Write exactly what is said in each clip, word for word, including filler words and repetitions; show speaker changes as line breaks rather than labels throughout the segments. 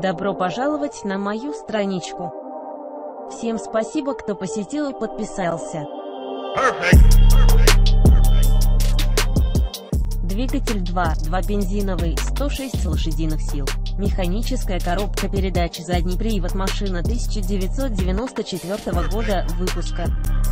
Добро пожаловать на мою страничку. Всем спасибо, кто посетил и подписался. Двигатель два точка два бензиновый, сто шесть лошадиных сил. Механическая коробка передач, задний привод, машина тысяча девятьсот девяносто четвёртого года выпуска.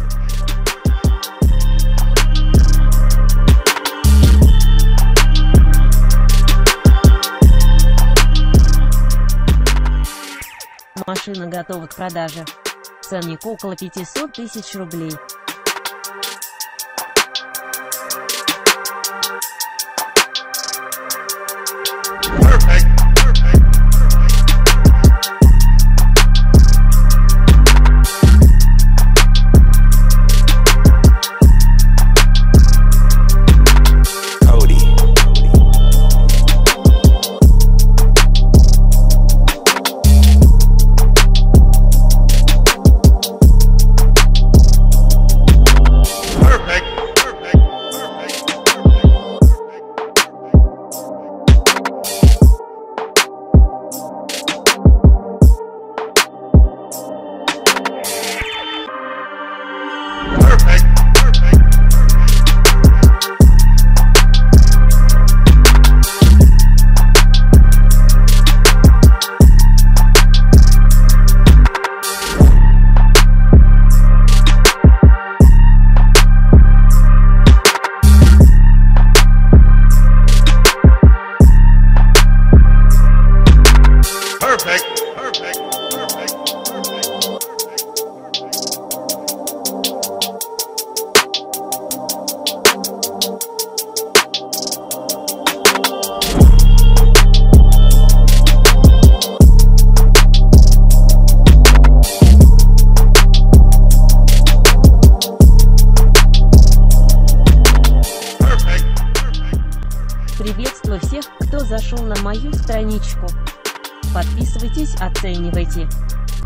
Машина готова к продаже. Ценник около пятисот тысяч рублей. Приветствую всех, кто зашел на мою страничку. Подписывайтесь, оценивайте.